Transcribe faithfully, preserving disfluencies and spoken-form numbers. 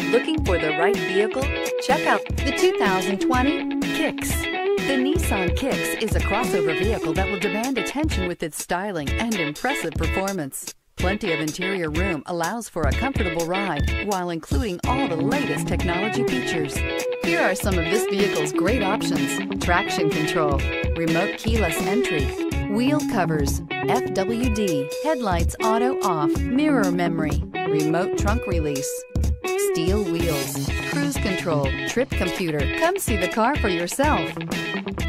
Looking for the right vehicle? Check out the two thousand twenty Kicks. The Nissan Kicks is a crossover vehicle that will demand attention with its styling and impressive performance. Plenty of interior room allows for a comfortable ride while including all the latest technology features. Here are some of this vehicle's great options: traction control, remote keyless entry, wheel covers, F W D, headlights auto off, mirror memory, remote trunk release, steel wheels, cruise control, trip computer. Come see the car for yourself.